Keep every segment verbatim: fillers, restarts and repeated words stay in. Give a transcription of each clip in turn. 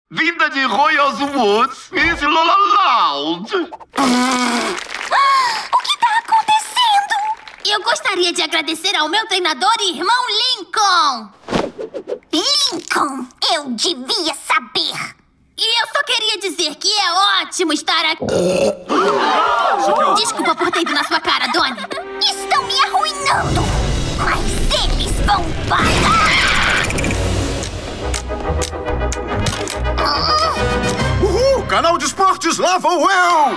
Vinda de Royals Woods, Miss Lola Loud. O que tá acontecendo? Eu gostaria de agradecer ao meu treinador e irmão Lincoln. Lincoln, eu devia saber. E eu só queria dizer que é ótimo estar aqui. Desculpa por ter ido na sua cara, Donnie. Estão me arruinando, mas eles vão pagar. Uhul! Canal de Esportes, lá vou eu!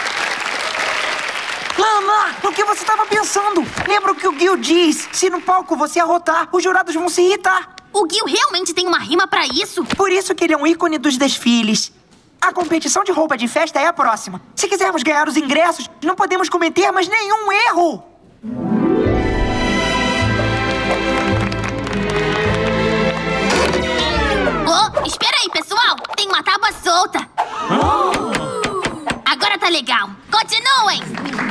Lana, no que você estava pensando? Lembra o que o Gil diz? Se no palco você arrotar, os jurados vão se irritar. O Gil realmente tem uma rima pra isso? Por isso que ele é um ícone dos desfiles. A competição de roupa de festa é a próxima. Se quisermos ganhar os ingressos, não podemos cometer mais nenhum erro. Oh, espera aí, pessoal! Tem uma tábua solta. Oh. Agora tá legal. Continuem!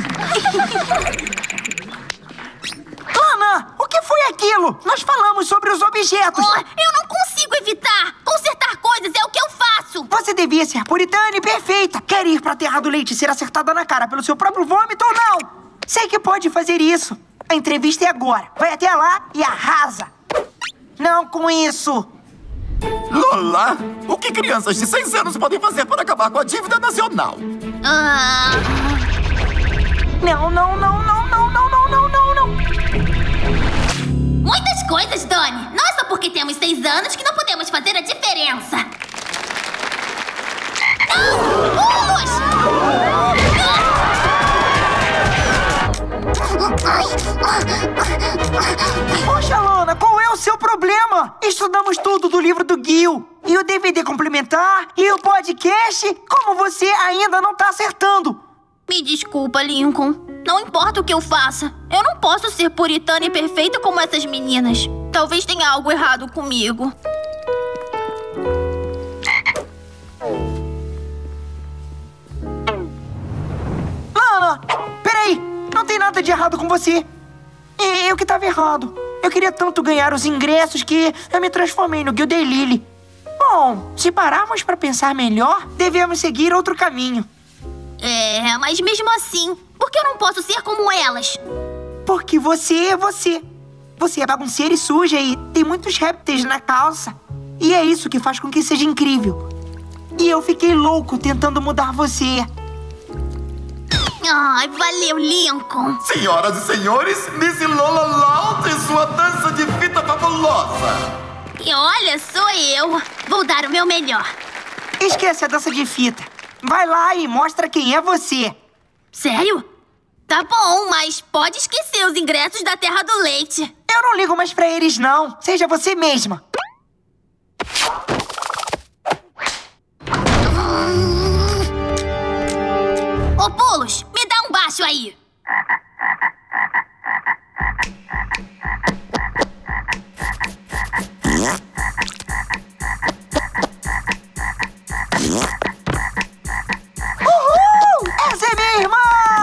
Lana, o que foi aquilo? Nós falamos sobre os objetos. Oh, eu não consigo evitar. Consertar coisas é o que eu faço. Você devia ser puritana e perfeita. Quer ir pra Terra do Leite e ser acertada na cara pelo seu próprio vômito ou não? Sei que pode fazer isso. A entrevista é agora. Vai até lá e arrasa. Não com isso. Lola, o que crianças de seis anos podem fazer para acabar com a dívida nacional? Ah... Não, não, não, não, não, não, não, não, não, não. Muitas coisas, Donnie. Não é só porque temos seis anos que não podemos fazer a diferença. Não! Pulos! Poxa, Lana, qual é o seu problema? Estudamos tudo do livro do Gil. E o D V D complementar, e o podcast. Como você ainda não tá acertando? Me desculpa, Lincoln. Não importa o que eu faça. Eu não posso ser puritana e perfeita como essas meninas. Talvez tenha algo errado comigo. Lana, peraí. Não tem nada de errado com você. É eu que tava errado. Eu queria tanto ganhar os ingressos que eu me transformei no Gil Daylily. Bom, se pararmos pra pensar melhor, devemos seguir outro caminho. É, mas mesmo assim, por que eu não posso ser como elas? Porque você é você. Você é bagunceira e suja e tem muitos répteis na calça. E é isso que faz com que seja incrível. E eu fiquei louco tentando mudar você. Ai, valeu, Lincoln. Senhoras e senhores, Miss Lola Loud e sua dança de fita fabulosa. E olha, sou eu. Vou dar o meu melhor. Esquece a dança de fita. Vai lá e mostra quem é você. Sério? Tá bom, mas pode esquecer os ingressos da Terra do Leite. Eu não ligo mais pra eles, não. Seja você mesma. Ô, Pulos, me dá um baixo aí. Uhul! Essa é minha irmã!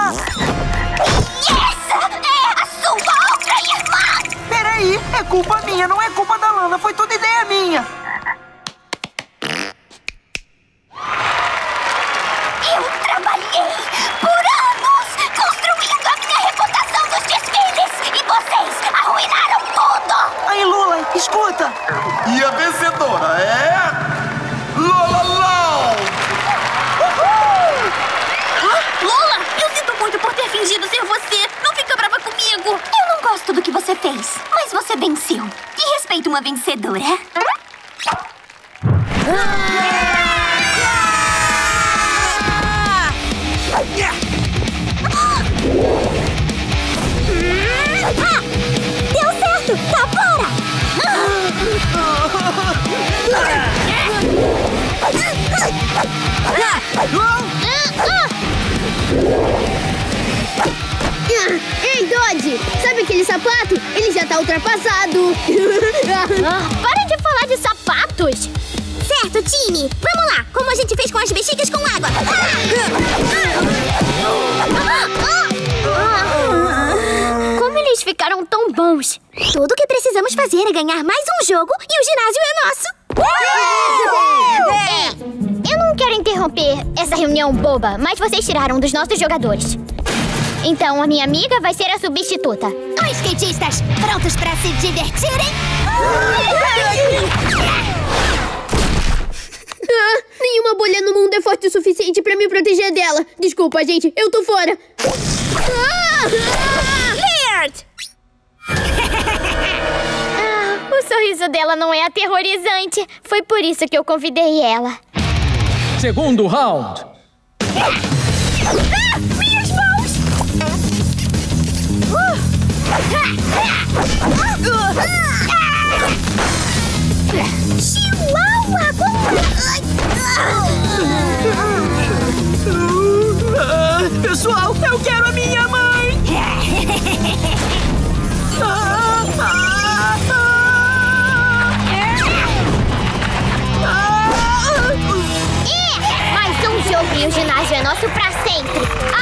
E essa é a sua outra irmã! Peraí, é culpa minha, não é culpa da Lana. Foi tudo ideia minha. Eu trabalhei por anos construindo a minha reputação dos desfiles e vocês arruinaram tudo! Aí, Lula, escuta. E a vencedora é... Lola Loud! Lola, eu sinto muito por ter fingido ser você. Não fica brava comigo. Eu não gosto do que você fez, mas você venceu. E respeito uma vencedora. Ah! Deu certo! Tá fora! Ei, Dodge! Sabe aquele sapato? Ele já tá ultrapassado! Para de falar de sapatos! Certo, time! Vamos lá! Como a gente fez com as bexigas com água! Como eles ficaram tão bons! Tudo o que precisamos fazer é ganhar mais um jogo e o ginásio é nosso! É. interromper essa reunião boba, mas vocês tiraram um dos nossos jogadores. Então a minha amiga vai ser a substituta. Oi, skatistas! Prontos pra se divertirem? Ah, nenhuma bolha no mundo é forte o suficiente pra me proteger dela. Desculpa, gente, eu tô fora. Ah! Laird! Ah, o sorriso dela não é aterrorizante. Foi por isso que eu convidei ela. Segundo round. Ah, minhas mãos! Uh! Chihuahua! Ah, pessoal, eu quero a minha mãe! Ah, ah, ah, É, mais um jogo e o ginásio é nosso pra sempre.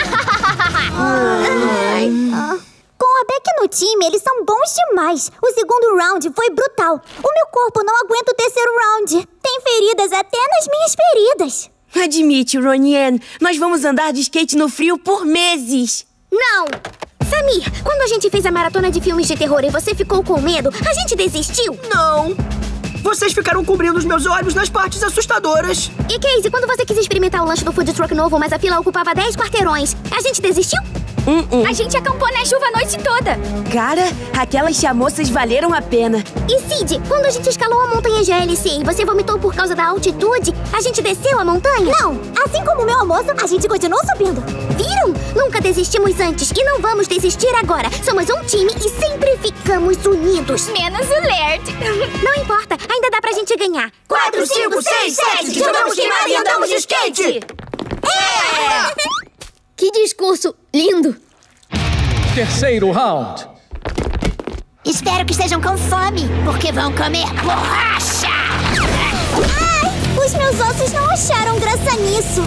Com a Beck no time, eles são bons demais. O segundo round foi brutal. O meu corpo não aguenta o terceiro round. Tem feridas até nas minhas feridas. Admite, Ronnie, nós vamos andar de skate no frio por meses. Não! Samir, quando a gente fez a maratona de filmes de terror e você ficou com medo, a gente desistiu? não! Vocês ficaram cobrindo os meus olhos nas partes assustadoras. E Casey, quando você quis experimentar o lanche do food truck novo, mas a fila ocupava dez quarteirões, a gente desistiu? Uh -uh. A gente acampou na chuva a noite toda. Cara, aquelas chamoças valeram a pena. E Cid, quando a gente escalou a montanha G L C e você vomitou por causa da altitude, a gente desceu a montanha? Não! Assim como o meu almoço, a gente continuou subindo. Viram? Nunca desistimos antes e não vamos desistir agora. Somos um time e sempre ficamos unidos. Menos o Laird. Não importa, ainda dá pra gente ganhar. Quatro, cinco, seis, sete, jogamos queimada e andamos de skate! É! Que discurso lindo! Terceiro round. Espero que estejam com fome, porque vão comer borracha! Ai, os meus ossos não acharam graça nisso.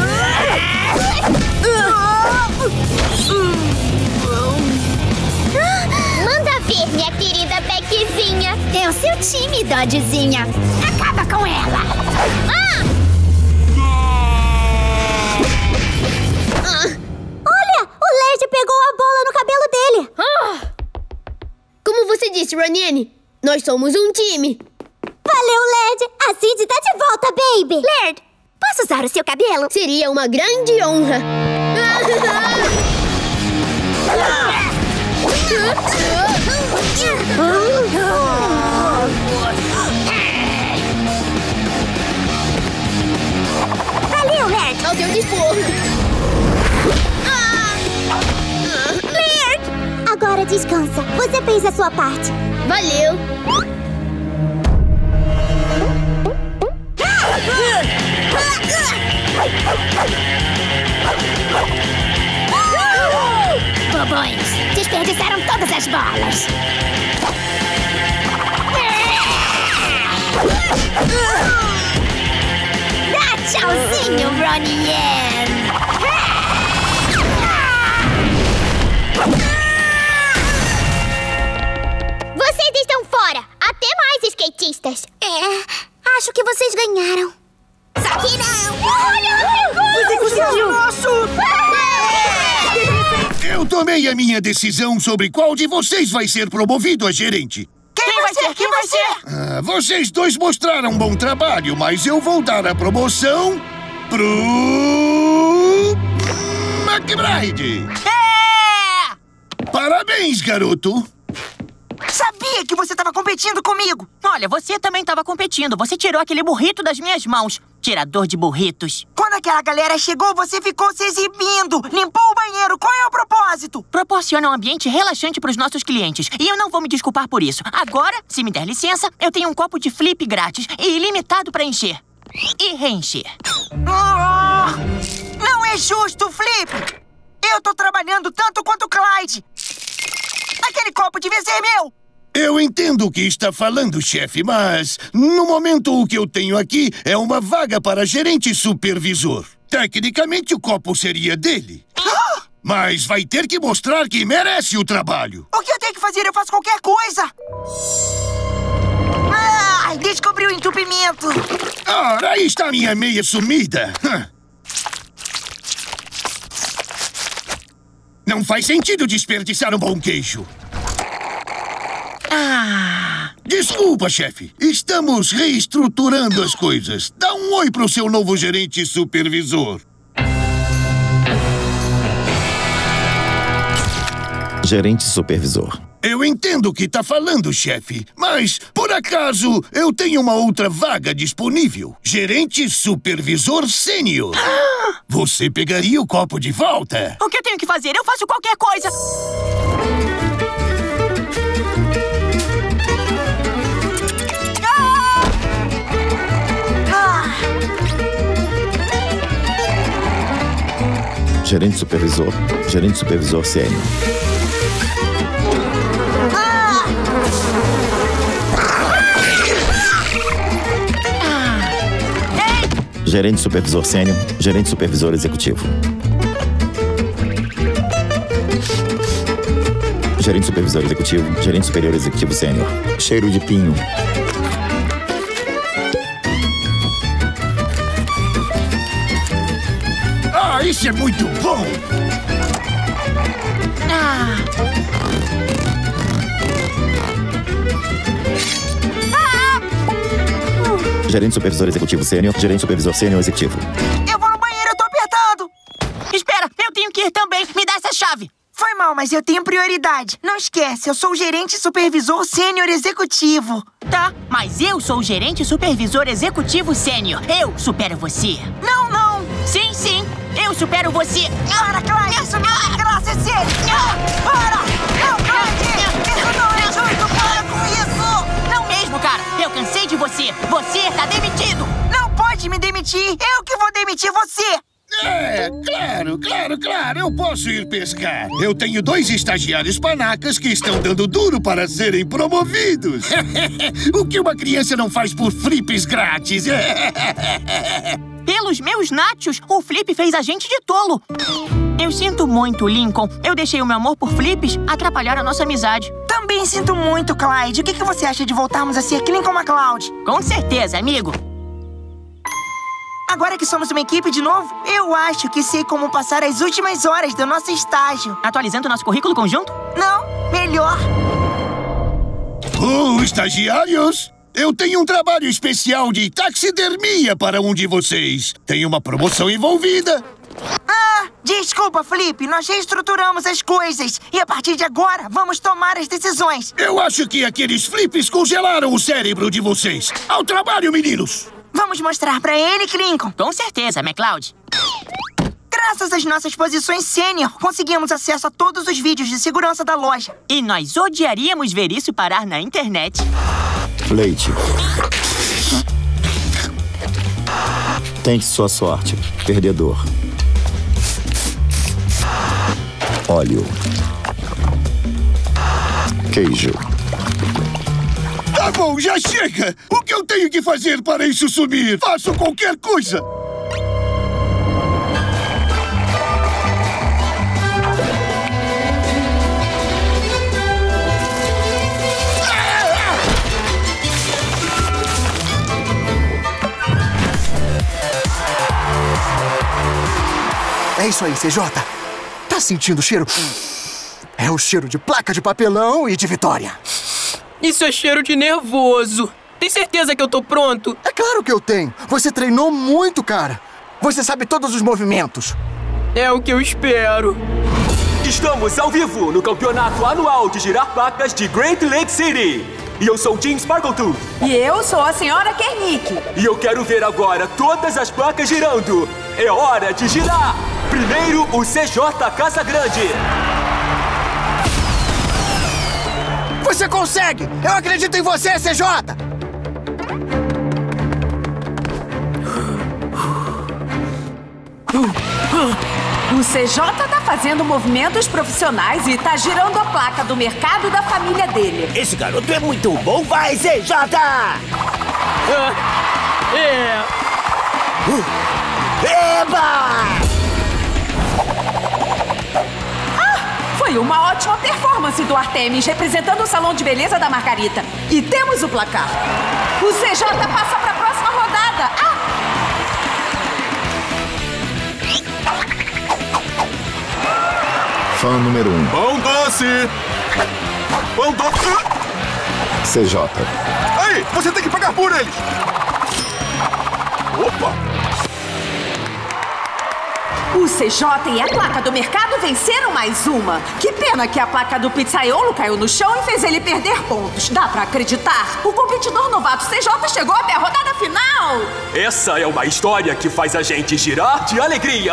Manda ver, minha querida Beckzinha. É o seu time, Dodgezinha. Acaba com ela. Ah! Olha, o Laird pegou a bola no cabelo dele. Ah! Como você disse, Ronnie, nós somos um time. Valeu, Laird. A Cid tá de volta, baby. Laird, posso usar o seu cabelo? Seria uma grande honra. Valeu, Laird. Ao teu dispor. Laird! Agora descansa. Você fez a sua parte. Valeu. Bobões, desperdiçaram todas as bolas. Dá tchauzinho, Ronnie. Vocês estão fora. Até mais, skatistas. É, acho que vocês ganharam. Só que não! Olha, Você conseguiu! Nosso! Eu tomei a minha decisão sobre qual de vocês vai ser promovido a gerente. Quem vai ser? Quem vai ser? Ah, vocês dois mostraram um bom trabalho, mas eu vou dar a promoção pro... McBride. É! Parabéns, garoto. Sabia que você estava competindo comigo. Olha, você também estava competindo. Você tirou aquele burrito das minhas mãos. Tirador de burritos. Quando aquela galera chegou, você ficou se exibindo. Limpou o banheiro. Qual é o propósito? Proporciona um ambiente relaxante para os nossos clientes. E eu não vou me desculpar por isso. Agora, se me der licença, eu tenho um copo de flip grátis e ilimitado para encher. E reencher. Oh, não é justo, Flip. Eu tô trabalhando tanto quanto o Clyde. Aquele copo devia ser meu. Eu entendo o que está falando, chefe, mas no momento o que eu tenho aqui é uma vaga para gerente supervisor. Tecnicamente o copo seria dele. Mas vai ter que mostrar que merece o trabalho. O que eu tenho que fazer? Eu faço qualquer coisa. Ai, Descobri o entupimento! Ora, aí está minha meia sumida! Não faz sentido desperdiçar um bom queijo. Ah! Desculpa, chefe. Estamos reestruturando as coisas. Dá um oi pro seu novo gerente supervisor. Gerente supervisor. Eu entendo o que tá falando, chefe, mas, por acaso, eu tenho uma outra vaga disponível. Gerente supervisor sênior. Você pegaria o copo de volta? O que eu tenho que fazer? Eu faço qualquer coisa! Gerente supervisor. Gerente supervisor sênior. Gerente supervisor sênior, gerente supervisor executivo. Gerente supervisor executivo, gerente superior executivo sênior. Cheiro de pinho. Ah, isso é muito bom! Ah! Gerente supervisor executivo sênior, gerente supervisor sênior executivo. Eu vou no banheiro, eu tô apertado! Espera, eu tenho que ir também. Me dá essa chave. Foi mal, mas eu tenho prioridade. Não esquece, eu sou o gerente supervisor sênior executivo. Tá, mas eu sou o gerente supervisor executivo sênior. Eu supero você. Não, não. Sim, sim, eu supero você. Para, Clyde, isso não é graça, é sério. Para! Não, Clyde! Isso não é justo, para com isso! Não mesmo, cara. Eu cansei de você. Você tá demitido. Não pode me demitir. Eu que vou demitir você. É, claro, claro, claro, eu posso ir pescar. Eu tenho dois estagiários panacas que estão dando duro para serem promovidos. O que uma criança não faz por flips grátis? Pelos meus nachos, o Flip fez a gente de tolo. Eu sinto muito, Lincoln. Eu deixei o meu amor por flips atrapalhar a nossa amizade. Também sinto muito, Clyde. O que, que você acha de voltarmos a ser Lincoln McCloud? Com certeza, amigo. Agora que somos uma equipe de novo, eu acho que sei como passar as últimas horas do nosso estágio. Atualizando nosso currículo conjunto? Não, melhor. Oh, estagiários! Eu tenho um trabalho especial de taxidermia para um de vocês. Tem uma promoção envolvida. Ah, desculpa, Flip. Nós reestruturamos as coisas. E a partir de agora, vamos tomar as decisões. Eu acho que aqueles flips congelaram o cérebro de vocês. Ao trabalho, meninos! Vamos mostrar pra ele, Lincoln. Com certeza, McCloud. Graças às nossas posições sênior, conseguimos acesso a todos os vídeos de segurança da loja. E nós odiaríamos ver isso parar na internet. Leite. Tente sua sorte, perdedor. Óleo. Queijo. Tá bom, já chega! O que eu tenho que fazer para isso sumir? Faço qualquer coisa! É isso aí, C J. Tá sentindo o cheiro? É o cheiro de placa de papelão e de vitória. Isso é cheiro de nervoso. Tem certeza que eu tô pronto? É claro que eu tenho. Você treinou muito, cara. Você sabe todos os movimentos. É o que eu espero. Estamos ao vivo no campeonato anual de girar placas de Great Lake City. E eu sou o Jim Sparkletooth. E eu sou a senhora Kernick. E eu quero ver agora todas as placas girando. É hora de girar. Primeiro, o C J Casagrande. Você consegue! Eu acredito em você, C J! O C J tá fazendo movimentos profissionais e tá girando a placa do mercado da família dele. Esse garoto é muito bom, vai, C J! Ah, é... Uh, eba! Foi uma ótima performance do Artemis, representando o salão de beleza da Margarita. E temos o placar. O C J passa pra próxima rodada. Ah! Fã número um. Pão doce! Pão doce! C J. Aí, você tem que pagar por eles! Opa! O C J e a placa do mercado venceram mais uma. Que pena que a placa do pizzaiolo caiu no chão e fez ele perder pontos. Dá pra acreditar? O competidor novato C J chegou até a rodada final. Essa é uma história que faz a gente girar de alegria.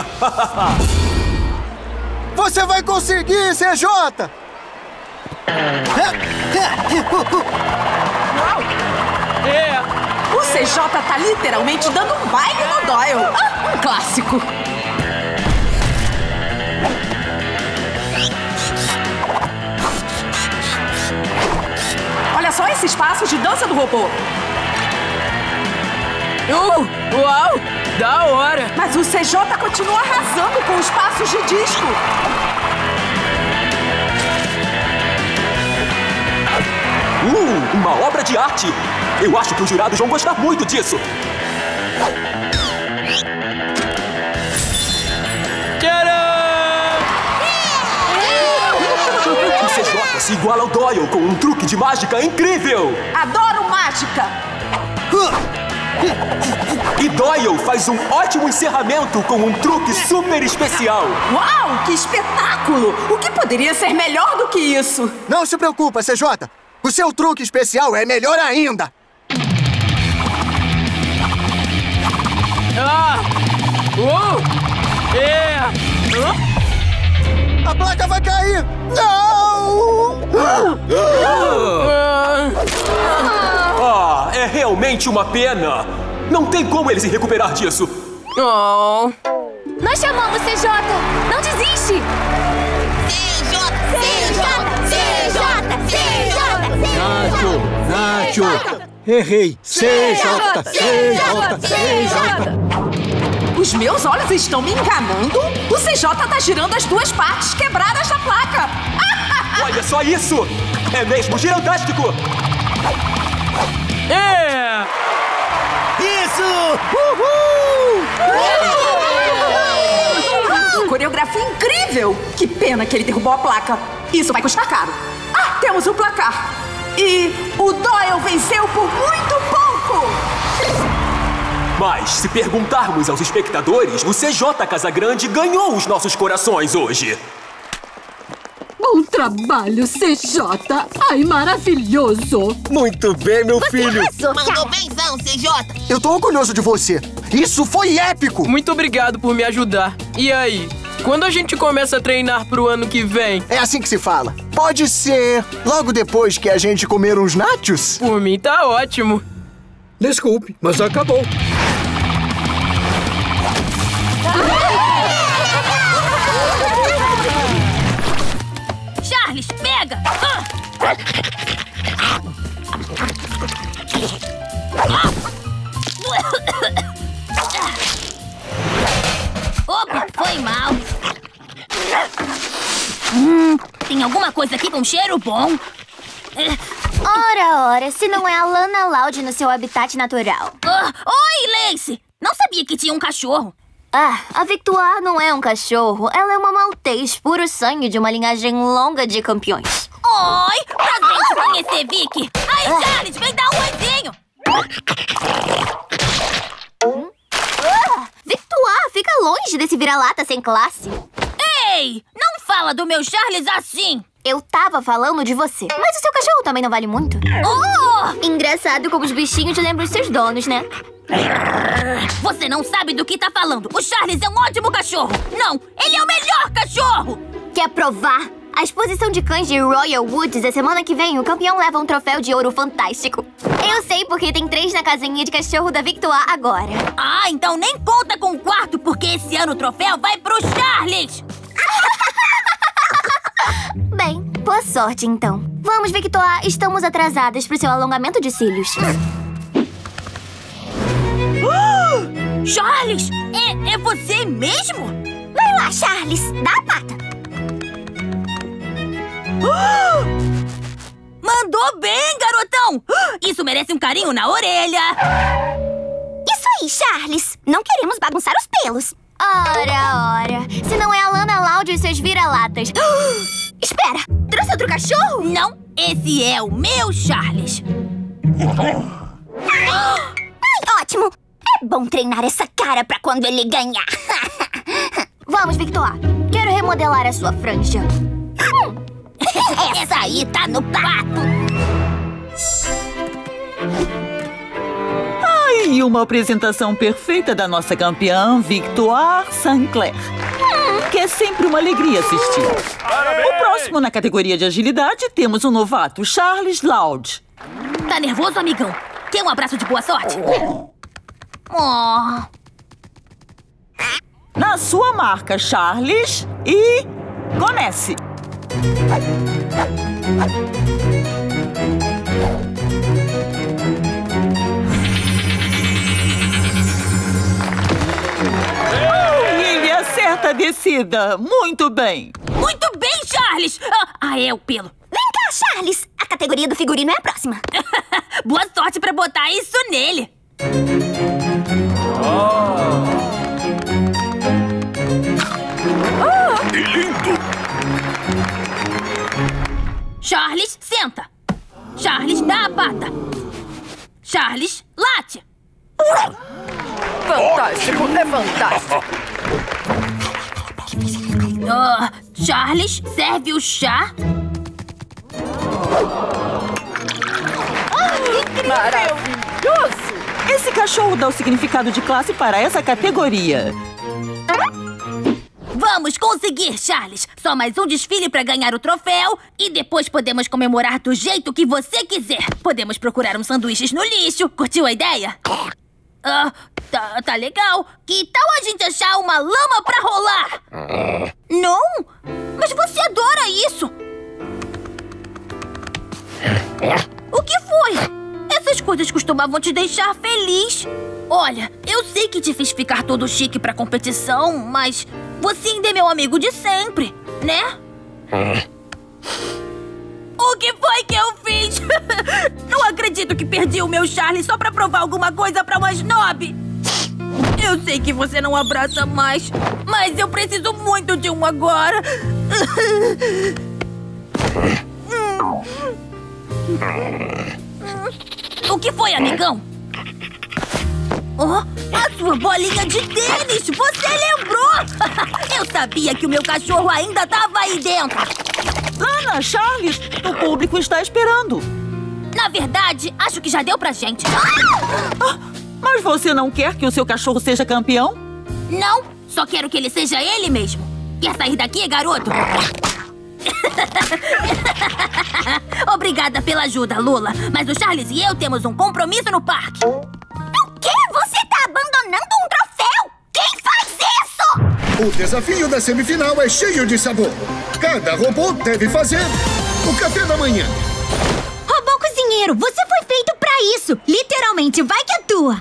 Você vai conseguir, C J! É! O C J tá literalmente dando um baile no Doyle. Ah, um clássico. Olha só esse espaço de dança do robô. Uh, uau! Da hora! Mas o C J continua arrasando com os passos de disco. Uh, uma obra de arte! Eu acho que os jurados vão gostar muito disso. Tcharam! O C J se iguala ao Doyle com um truque de mágica incrível! Adoro mágica! E Doyle faz um ótimo encerramento com um truque super especial. Uau, que espetáculo! O que poderia ser melhor do que isso? Não se preocupa, C J. O seu truque especial é melhor ainda. Ah! Uh! É! A placa vai cair! Não! Ah, é realmente uma pena. Não tem como eles se recuperar disso. Oh. Nós chamamos C J! Não desiste! C J! C J! C J! C Nacho! Nacho! Errei! C J! C J! C J! Os meus olhos estão me enganando? O C J tá girando as duas partes quebradas da placa. Olha só isso! É mesmo girantástico! É! Isso! Uhul! Coreografia incrível! Que pena que ele derrubou a placa. Isso vai custar caro. Ah, temos o placar. E o Doyle venceu por muito pouco! Mas, se perguntarmos aos espectadores, o C J Casagrande ganhou os nossos corações hoje. Bom trabalho, C J! Ai, maravilhoso! Muito bem, meu filho! Mandou benzão, C J! Eu tô orgulhoso de você! Isso foi épico! Muito obrigado por me ajudar. E aí? Quando a gente começa a treinar pro ano que vem? É assim que se fala. Pode ser logo depois que a gente comer uns nachos? Por mim tá ótimo. Desculpe, mas acabou. Charles, pega! Opa, foi mal. Hum, tem alguma coisa aqui com cheiro bom? Ora, ora, se não é a Lana Loud no seu habitat natural. Ah, oi, Lacey! Não sabia que tinha um cachorro. Ah, a Victoire não é um cachorro. Ela é uma maltês, puro sangue de uma linhagem longa de campeões. Oi, prazer te conhecer, Vicky. Aí, Charles, vem dar um oizinho. Hum? Ah, Victoire, fica longe desse vira-lata sem classe. Ei, não fala do meu Charles assim. Eu tava falando de você. Mas o seu cachorro também não vale muito. Oh! Engraçado como os bichinhos lembram os seus donos, né? Você não sabe do que tá falando. O Charles é um ótimo cachorro. Não, ele é o melhor cachorro. Quer provar? A exposição de cães de Royal Woods é semana que vem. O campeão leva um troféu de ouro fantástico. Eu sei porque tem três na casinha de cachorro da Victoire agora. Ah, então nem conta com o quarto, porque esse ano o troféu vai pro Charles. Bem, boa sorte então. Vamos, Victoire. Estamos atrasadas pro seu alongamento de cílios. Uh, Charles, é, é você mesmo? Vai lá, Charles. Dá a pata. Uh, mandou bem, garotão! não! Isso merece um carinho na orelha! Isso aí, Charles! Não queremos bagunçar os pelos. Ora, ora. Se não é a Lana Loud e seus vira-latas. Espera! Trouxe outro cachorro? Não, esse é o meu Charles. Ai, ótimo! É bom treinar essa cara pra quando ele ganhar. Vamos, Victor. Quero remodelar a sua franja. Essa aí tá no prato. Ai, uma apresentação perfeita da nossa campeã, Victoire Sinclair. Hum, que é sempre uma alegria assistir. O próximo na categoria de agilidade, temos um novato, Charles Loud. Tá nervoso, amigão? Quer um abraço de boa sorte? Oh. Na sua marca, Charles, e comece. Ele acerta a descida. Muito bem. Muito bem, Charles. Ah, ah, é o pelo. Vem cá, Charles. A categoria do figurino é a próxima. Boa sorte pra botar isso nele. Que lindo! Charles, senta. Charles, dá a pata. Charles, late. Fantástico, é fantástico. Uh, Charles, serve o chá. Maravilhoso! Esse cachorro dá o significado de classe para essa categoria. Vamos conseguir, Charles! Só mais um desfile para ganhar o troféu e depois podemos comemorar do jeito que você quiser. Podemos procurar uns sanduíches no lixo. Curtiu a ideia? Ah, tá, tá legal. Que tal a gente achar uma lama pra rolar? Não? Mas você adora isso! O que foi? Essas coisas costumavam te deixar feliz. Olha, eu sei que te fiz ficar todo chique pra competição, mas você ainda é meu amigo de sempre, né? O que foi que eu fiz? Não acredito que perdi o meu Charlie só pra provar alguma coisa pra uma snob. Eu sei que você não abraça mais, mas eu preciso muito de um agora. O que foi, amigão? Oh, a sua bolinha de tênis! Você lembrou! Eu sabia que o meu cachorro ainda estava aí dentro. Lana, Charles, o público está esperando. Na verdade, acho que já deu pra gente. Ah, mas você não quer que o seu cachorro seja campeão? Não, só quero que ele seja ele mesmo. Quer sair daqui, garoto? Obrigada pela ajuda, Lula. Mas o Charles e eu temos um compromisso no parque. O quê? Você tá abandonando um troféu? Quem faz isso? O desafio da semifinal é cheio de sabor. Cada robô deve fazer o café da manhã. Robô cozinheiro, você foi feito pra isso. Literalmente, vai que é tua.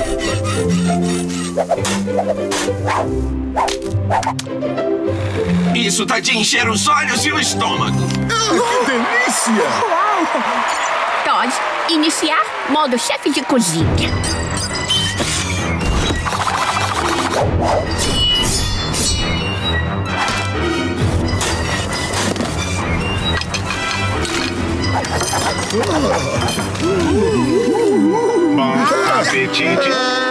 Isso tá de encher os olhos e o estômago. Ah, que delícia! Todd, iniciar modo chefe de cozinha. Bom apetite.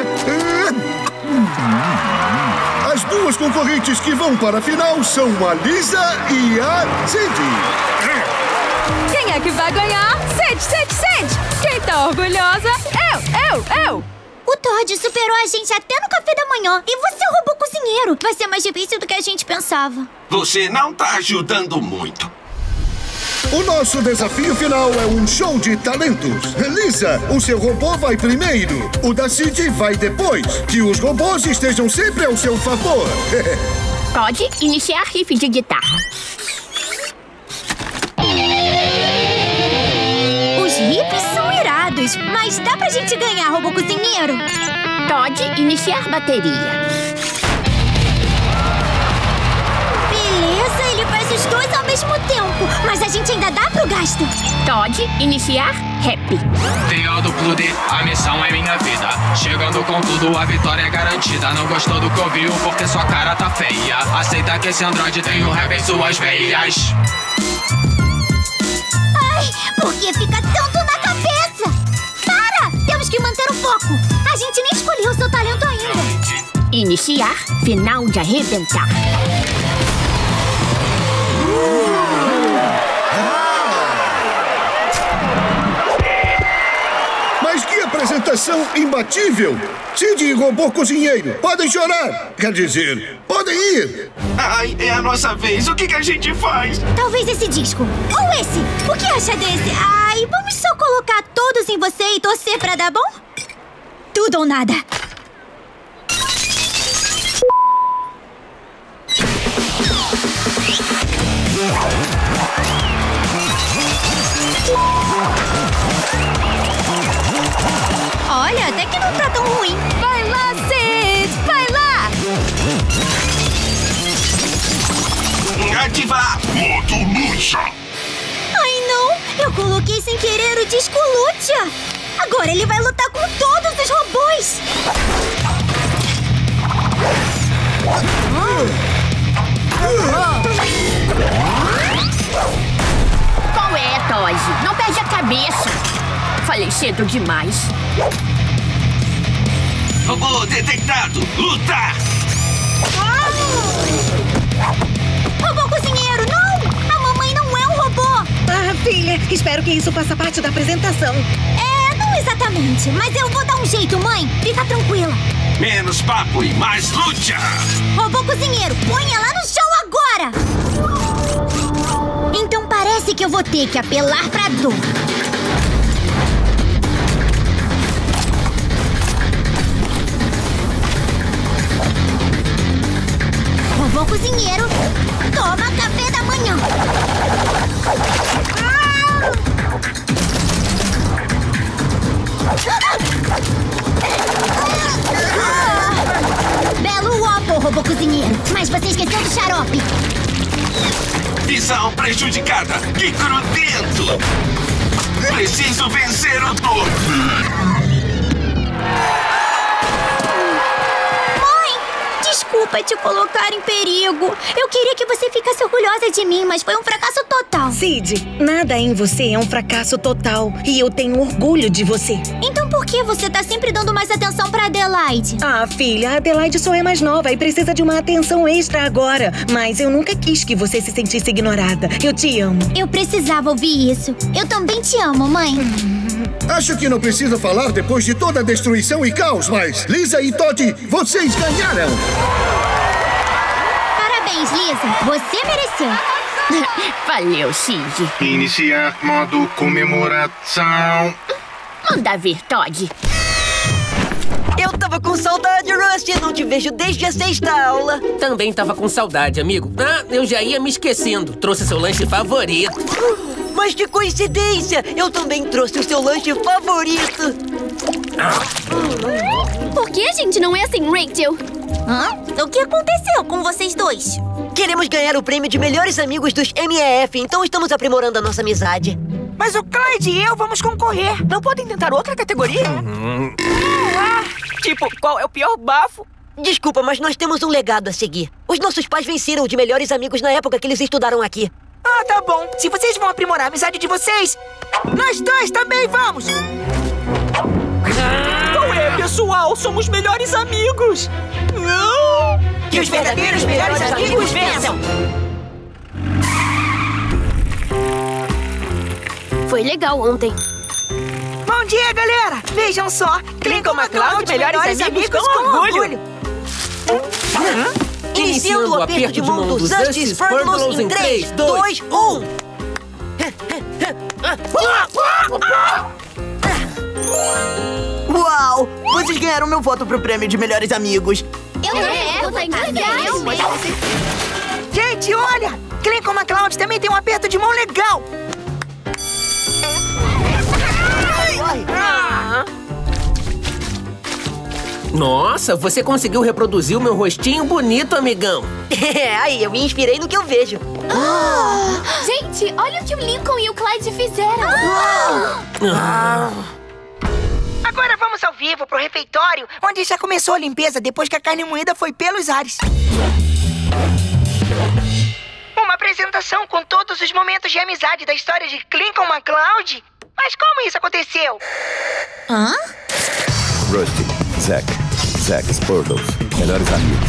As duas concorrentes que vão para a final são a Lisa e a Sandy. Quem é que vai ganhar? Sandy, Sandy, Sandy! Quem tá orgulhosa? Eu, eu, eu! O Todd superou a gente até no café da manhã. E você é o robô cozinheiro. Vai ser mais difícil do que a gente pensava. Você não tá ajudando muito. O nosso desafio final é um show de talentos. Lisa, o seu robô vai primeiro. O da Cindy vai depois. Que os robôs estejam sempre ao seu favor. Pode iniciar riff de guitarra. Os riffs são irados, mas dá pra gente ganhar, robô cozinheiro? Todd, iniciar bateria. Beleza, ele faz os os dois ao mesmo tempo, mas a gente ainda dá pro gasto. Todd, iniciar rap. Tenho duplo D, a missão é minha vida. Chegando com tudo, a vitória é garantida. Não gostou do que ouviu porque sua cara tá feia. Aceita que esse androide tem um rap em suas veias. Ai, por que fica tanto na cabeça? Para! Temos que manter o foco. A gente nem escolheu seu talento ainda. Iniciar, final de arrebentar. Mas que apresentação imbatível! Cid e Robô Cozinheiro, podem chorar! Quer dizer, podem ir! Ai, é a nossa vez. O que, que a gente faz? Talvez esse disco. Ou esse. O que acha desse? Ai, vamos só colocar todos em você e torcer pra dar bom? Tudo ou nada. Olha, até que não tá tão ruim. Vai lá, Cid! Vai lá! Ativar modo luxa. Ai, não! Eu coloquei sem querer o disco lucha. Agora ele vai lutar com todos os robôs. Qual é, Todd? Não perde a cabeça. Falei cedo demais. Robô detectado. Lutar. Robô cozinheiro, não! A mamãe não é um robô. Ah, filha, espero que isso faça parte da apresentação. É, não exatamente. Mas eu vou dar um jeito, mãe. Fica tranquila. Menos papo e mais luta. Robô cozinheiro, põe ela no chão agora! Então parece que eu vou ter que apelar pra dor. Robô cozinheiro, toma café da manhã. Belo Whopper, robô cozinheiro. Mas você esqueceu do xarope. Visão prejudicada. Que grudento. Preciso vencer o Dorf. Desculpa te colocar em perigo. Eu queria que você ficasse orgulhosa de mim, mas foi um fracasso total. Cid, nada em você é um fracasso total. E eu tenho orgulho de você. Então por que você tá sempre dando mais atenção pra Adelaide? Ah, filha, a Adelaide só é mais nova e precisa de uma atenção extra agora. Mas eu nunca quis que você se sentisse ignorada. Eu te amo. Eu precisava ouvir isso. Eu também te amo, mãe. Acho que não precisa falar depois de toda a destruição e caos, mas Lisa e Todd, vocês ganharam! Parabéns, Lisa. Você mereceu. Valeu, Cid. Iniciar modo comemoração. Manda ver, Todd. Eu tava com saudade, Rusty. Não te vejo desde a sexta aula. Também tava com saudade, amigo. Ah, eu já ia me esquecendo. Trouxe seu lanche favorito. Mas que coincidência! Eu também trouxe o seu lanche favorito. Por que a gente não é assim, Rachel? Hã? O que aconteceu com vocês dois? Queremos ganhar o prêmio de melhores amigos dos M E F, então estamos aprimorando a nossa amizade. Mas o Clyde e eu vamos concorrer. Não podem tentar outra categoria? Uhum. Ah, tipo, qual é o pior bafo? Desculpa, mas nós temos um legado a seguir. Os nossos pais venceram de melhores amigos na época que eles estudaram aqui. Ah, tá bom. Se vocês vão aprimorar a amizade de vocês, nós dois também vamos! Qual é, pessoal? Somos melhores amigos! Não! Que os verdadeiros melhores amigos vençam! Foi legal ontem. Bom dia, galera! Vejam só! Clinton MacLeod, melhores, melhores amigos, amigos com, com orgulho! orgulho. Hã? Iniciando o aperto de mão dos Dusty Spurtles em três, dois, um! Uau! Vocês ganharam meu voto pro prêmio de melhores amigos! Eu é, eu também! Gente, olha! Clinton MacLeod também tem um aperto de mão legal! Nossa, você conseguiu reproduzir o meu rostinho bonito, amigão. É, aí eu me inspirei no que eu vejo. Oh! Gente, olha o que o Lincoln e o Clyde fizeram. Oh! Ah. Agora vamos ao vivo pro refeitório, onde já começou a limpeza depois que a carne moída foi pelos ares. Uma apresentação com todos os momentos de amizade da história de Lincoln McCloud? Mas como isso aconteceu? Hã? Rusty, Zack, Zack Spurlows, melhores amigos.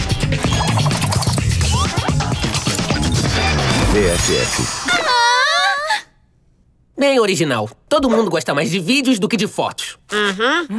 V S S. Ah! Bem original. Todo mundo gosta mais de vídeos do que de fotos. Uhum.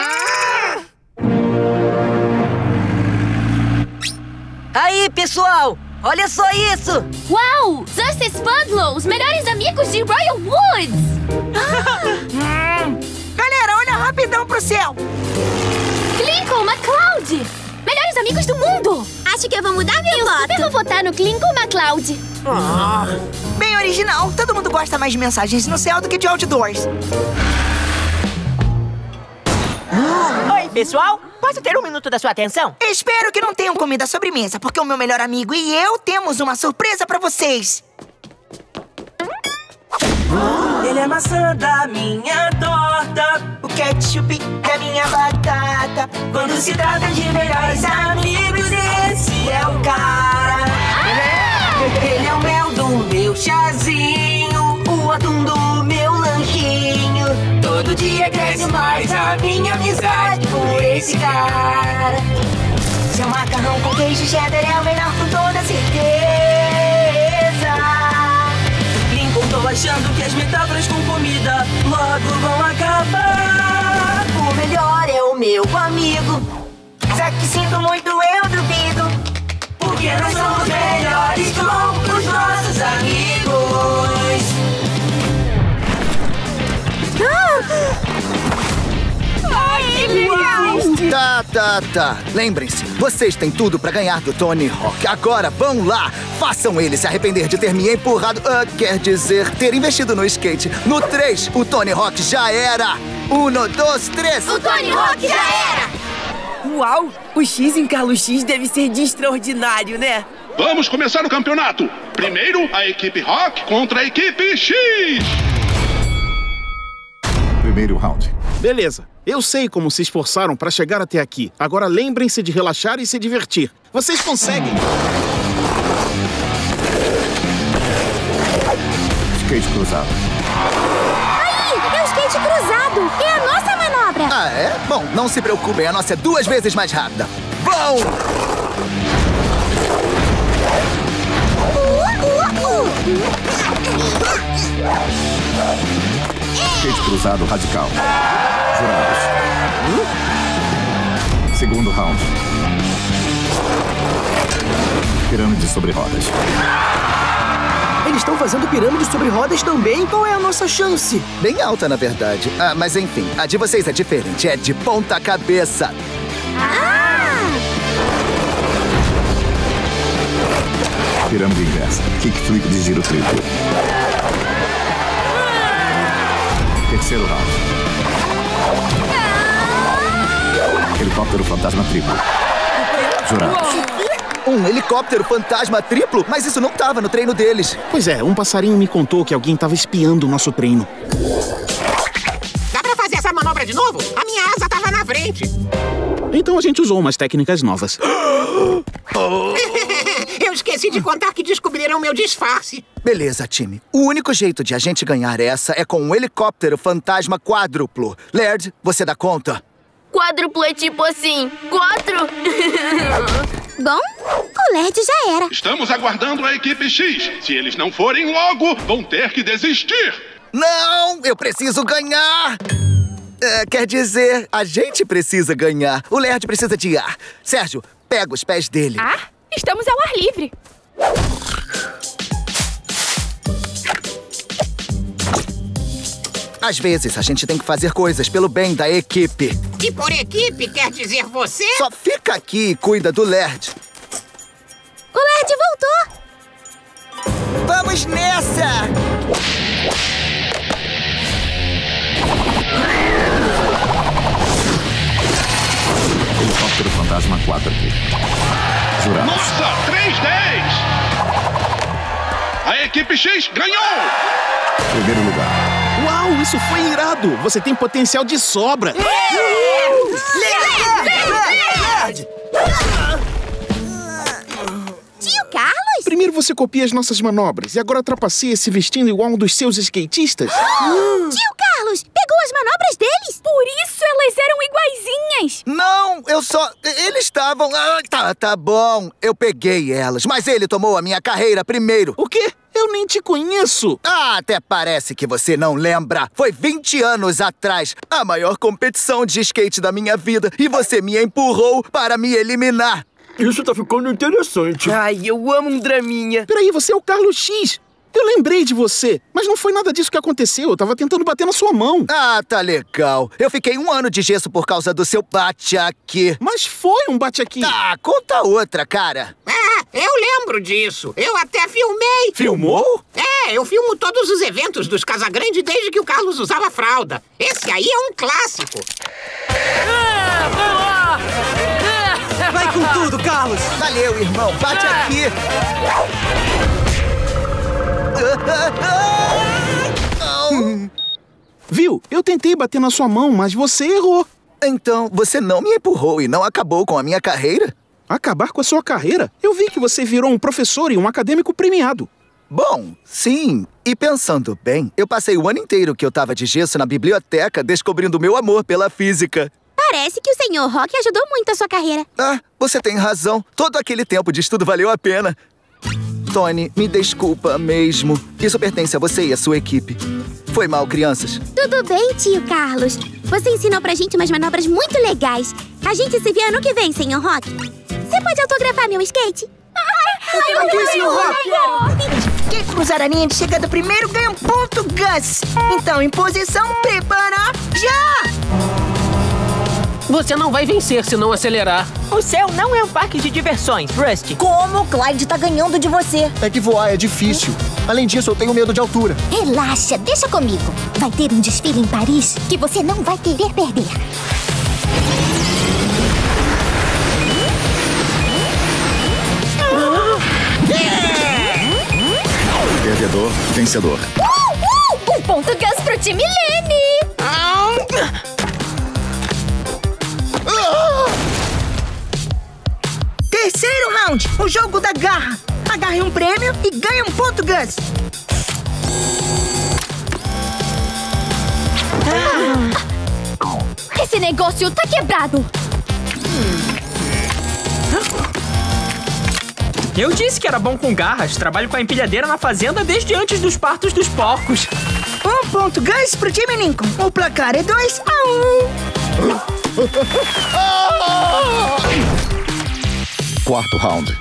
Aí, pessoal! Olha só isso! Uau! Zusty Spudlow, os melhores amigos de Royal Woods! hum. Galera, olha rapidão pro céu! Lincoln McCloud! Melhores amigos do mundo! Acho que eu vou mudar meu eu voto! Eu super vou votar no Lincoln McCloud! Ah. Bem original! Todo mundo gosta mais de mensagens no céu do que de outdoors! Oi, pessoal! Posso ter um minuto da sua atenção? Espero que não tenham comida sobremesa, porque o meu melhor amigo e eu temos uma surpresa pra vocês! Ele é a maçã da minha torta, o ketchup da minha batata. Quando se trata de melhores amigos, esse é o cara. Ah! Ele é o mel do meu chazinho, o atum do meu lanchinho. Todo dia cresce mais a minha amizade por esse cara. Seu macarrão com queijo cheddar é o melhor com toda certeza. Lincoln, tô achando que as metáforas com comida logo vão acabar. O melhor é o meu amigo. Só que sinto muito, eu duvido. Porque nós somos melhores com os nossos amigos. Ai, que legal! Tá, tá, tá. Lembrem-se, vocês têm tudo pra ganhar do Tony Hawk. Agora vão lá, façam ele se arrepender de ter me empurrado. Uh, quer dizer, ter investido no skate. No três, o Tony Hawk já era. Uno, dois, três. O Tony Hawk já era! Uau! O X em Carlos X deve ser de extraordinário, né? Vamos começar o campeonato. Primeiro, a equipe Rock contra a equipe X. Primeiro round. Beleza. Eu sei como se esforçaram para chegar até aqui. Agora lembrem-se de relaxar e se divertir. Vocês conseguem! Skate cruzado. Aí! É o skate cruzado! É a nossa manobra! Ah, é? Bom, não se preocupem. A nossa é duas vezes mais rápida. Vão! Skate cruzado radical. Jurados. Hum? Segundo round. Pirâmide sobre rodas. Eles estão fazendo pirâmide sobre rodas também? Qual é a nossa chance? Bem alta, na verdade. Ah, mas enfim, a de vocês é diferente. É de ponta cabeça. Ah! Pirâmide inversa. Kickflip de giro triplo. Terceiro round. Helicóptero fantasma triplo. Jurados. Um helicóptero fantasma triplo? Mas isso não tava no treino deles. Pois é, um passarinho me contou que alguém tava espiando o nosso treino. Dá pra fazer essa manobra de novo? A minha asa tava na frente. Então a gente usou umas técnicas novas. Eu esqueci de contar que descobriram meu disfarce. Beleza, time. O único jeito de a gente ganhar essa é com um helicóptero fantasma quádruplo. Laird, você dá conta? Quádruplo é tipo assim, quatro? Bom, o Laird já era. Estamos aguardando a equipe X. Se eles não forem logo, vão ter que desistir. Não, eu preciso ganhar. É, quer dizer, a gente precisa ganhar. O Laird precisa de ar. Sérgio, pega os pés dele. Ah, estamos ao ar livre. Às vezes, a gente tem que fazer coisas pelo bem da equipe. E por equipe, quer dizer você? Só fica aqui e cuida do Laird. O Laird voltou! Vamos nessa! Helicóptero Fantasma quatro aqui. Jurados. Nossa, três dez! A equipe X ganhou! Primeiro lugar. Uau, isso foi irado! Você tem potencial de sobra! Tio Carlos? Primeiro você copia as nossas manobras e agora trapaceia se vestindo igual um dos seus skatistas? Tio Carlos, pegou as manobras deles? Por isso elas eram iguaizinhas! Não, eu só... Eles estavam... Ah, tá, tá bom. Eu peguei elas, mas ele tomou a minha carreira primeiro. O quê? Eu nem te conheço. Ah, até parece que você não lembra. Foi vinte anos atrás, a maior competição de skate da minha vida. E você me empurrou para me eliminar. Isso tá ficando interessante. Ai, eu amo um draminha. Peraí, você é o Carlos X. Eu lembrei de você, mas não foi nada disso que aconteceu. Eu tava tentando bater na sua mão. Ah, tá legal. Eu fiquei um ano de gesso por causa do seu bate-aqui. Mas foi um bate-aqui. Tá, conta outra, cara. Ah, eu lembro disso. Eu até filmei. Filmou? É, eu filmo todos os eventos dos Casagrande desde que o Carlos usava fralda. Esse aí é um clássico. Vai com tudo, Carlos! Valeu, irmão. Bate aqui. Viu? Eu tentei bater na sua mão, mas você errou. Então, você não me empurrou e não acabou com a minha carreira? Acabar com a sua carreira? Eu vi que você virou um professor e um acadêmico premiado. Bom, sim. E pensando bem, eu passei o ano inteiro que eu tava de gesso na biblioteca descobrindo meu amor pela física. Parece que o senhor Rock ajudou muito a sua carreira. Ah, você tem razão. Todo aquele tempo de estudo valeu a pena. Tony, me desculpa mesmo. Isso pertence a você e a sua equipe. Foi mal, crianças. Tudo bem, tio Carlos. Você ensinou pra gente umas manobras muito legais. A gente se vê ano que vem, senhor Rock. Você pode autografar meu skate? Ai, eu quero, senhor Rock. Quem cruzar a linha de chegada primeiro ganha um ponto, Gus. Então, em posição, prepara, já! Você não vai vencer se não acelerar. O céu não é um parque de diversões, Rusty. Como o Clyde tá ganhando de você? É que voar é difícil. Além disso, eu tenho medo de altura. Relaxa, deixa comigo. Vai ter um desfile em Paris que você não vai querer perder. Perdedor, vencedor. Uh, uh, um ponto Gus pro time Lene. Terceiro round, o jogo da garra. Agarre um prêmio e ganhe um ponto, Gus. Ah. Esse negócio tá quebrado. Eu disse que era bom com garras. Trabalho com a empilhadeira na fazenda desde antes dos partos dos porcos. Um ponto Gus pro time Lincoln. O placar é dois a um. Quarto round.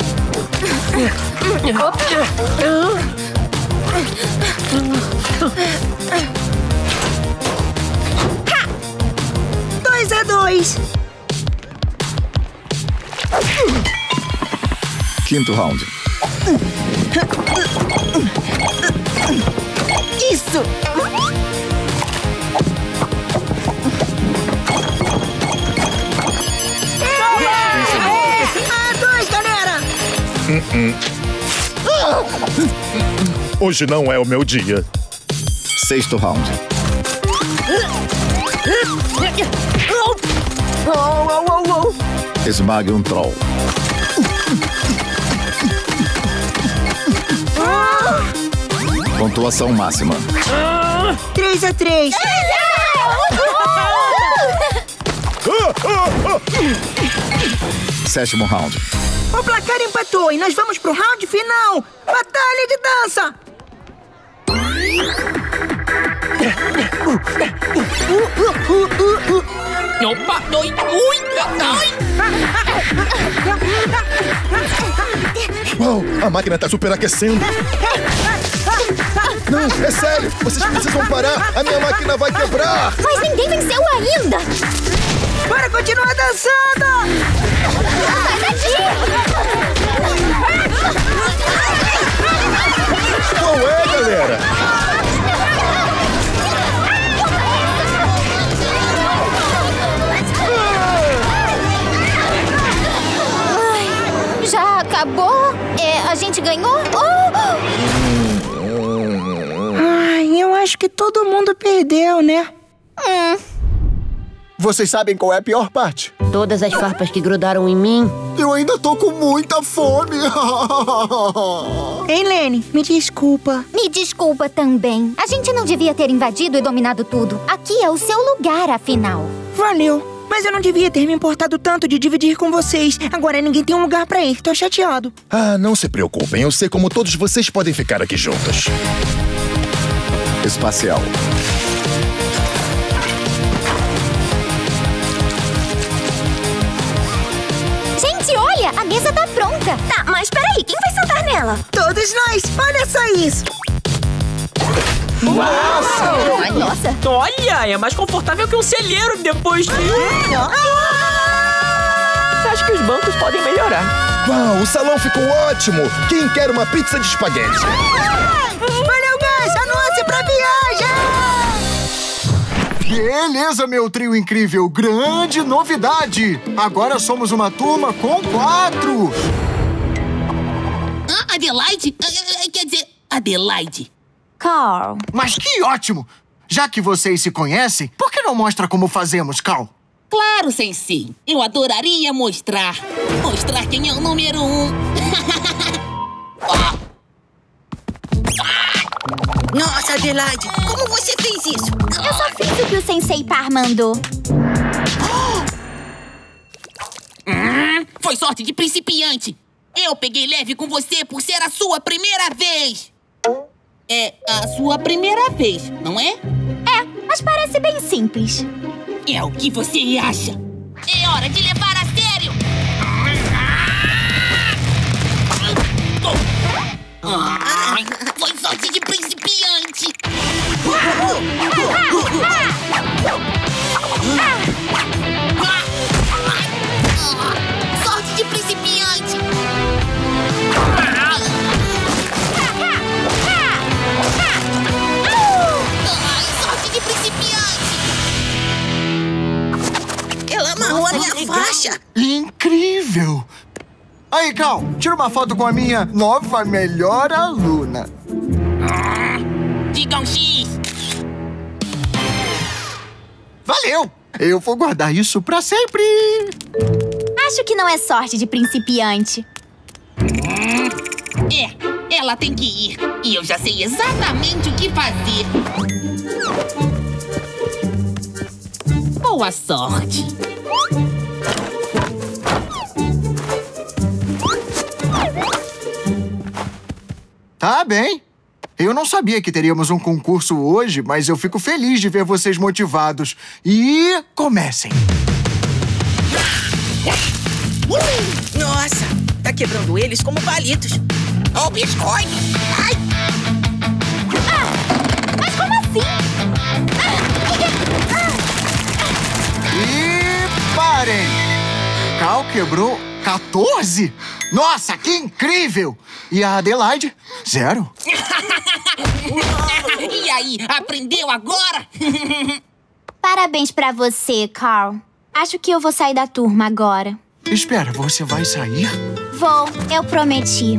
Dois a dois. Quinto round. Isso! A dois, galera! Hoje não é o meu dia. Sexto round. Oh, oh, oh, oh. Esmague um troll. Pontuação máxima. Três a três. Sétimo round. O placar empatou e nós vamos pro round final. Batalha de dança. Opa, dói muito, dói. Uau, a máquina tá superaquecendo. Não, é sério. Vocês precisam parar. A minha máquina vai quebrar. Mas ninguém venceu ainda. Bora continuar dançando. Sai daqui. Qual é, galera? Acabou? É, a gente ganhou? Oh! Ai, eu acho que todo mundo perdeu, né? Hum. Vocês sabem qual é a pior parte? Todas as farpas que grudaram em mim. Eu ainda tô com muita fome. Ei, Lene, me desculpa. Me desculpa também. A gente não devia ter invadido e dominado tudo. Aqui é o seu lugar, afinal. Valeu. Mas eu não devia ter me importado tanto de dividir com vocês. Agora ninguém tem um lugar pra ir. Tô chateado. Ah, não se preocupem. Eu sei como todos vocês podem ficar aqui juntos. Espacial. Gente, olha! A mesa tá pronta. Tá, mas peraí, quem vai sentar nela? Todos nós! Olha só isso! Nossa! Ai, nossa! Olha, é mais confortável que um celheiro depois de... Ah! Acho que os bancos podem melhorar. Uau, o salão ficou ótimo! Quem quer uma pizza de espaguete? Valeu, guys! Anúncio pra viagem! Beleza, meu trio incrível! Grande novidade! Agora somos uma turma com quatro! Ah, Adelaide? Ah, quer dizer, Adelaide. Carl. Mas que ótimo! Já que vocês se conhecem, por que não mostra como fazemos, Carl? Claro, Sensei. Eu adoraria mostrar. Mostrar quem é o número um. Oh. Nossa, Adelaide, como você fez isso? Eu só fiz o que o Sensei Par mandou. Hum, foi sorte de principiante. Eu peguei leve com você por ser a sua primeira vez. É a sua primeira vez, não é? É, mas parece bem simples. É o que você acha. É hora de levar a sério. Ah, foi sorte de principiante. Sorte de principiante. Ai, sorte de principiante. Ela amarrou a minha faixa. Incrível! Aí, Cal, tira uma foto com a minha nova melhor aluna. Diga um X. Valeu! Eu vou guardar isso pra sempre. Acho que não é sorte de principiante. É, ela tem que ir. E eu já sei exatamente o que fazer. Boa sorte. Tá bem. Eu não sabia que teríamos um concurso hoje, mas eu fico feliz de ver vocês motivados. E comecem. Nossa, tá quebrando eles como palitos. Oh, biscoito! Ai! Ah, mas como assim? E parem! Cal quebrou quatorze? Nossa, que incrível! E a Adelaide? Zero. E aí, aprendeu agora? Parabéns pra você, Carl. Acho que eu vou sair da turma agora. Espera, você vai sair? Vou, eu prometi.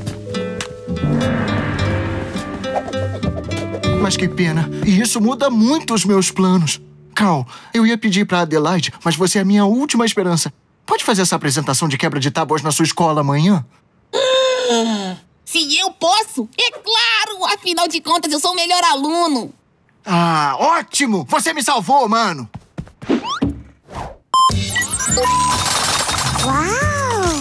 Mas que pena. E isso muda muito os meus planos. Cal, eu ia pedir pra Adelaide, mas você é a minha última esperança. Pode fazer essa apresentação de quebra de tábuas na sua escola amanhã? Se eu posso? É claro! Afinal de contas, eu sou o melhor aluno. Ah, ótimo! Você me salvou, mano! Uau!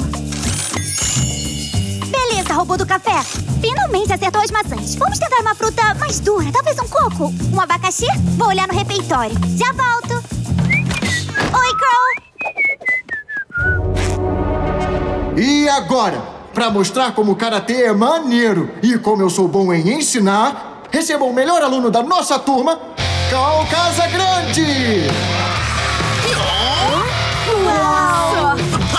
Beleza, robô do café. Finalmente acertou as maçãs. Vamos tentar uma fruta mais dura, talvez um coco. Um abacaxi? Vou olhar no refeitório. Já volto. Oi, Crow! E agora, pra mostrar como o karatê é maneiro e como eu sou bom em ensinar, receba o melhor aluno da nossa turma, Cal Casagrande! Uau!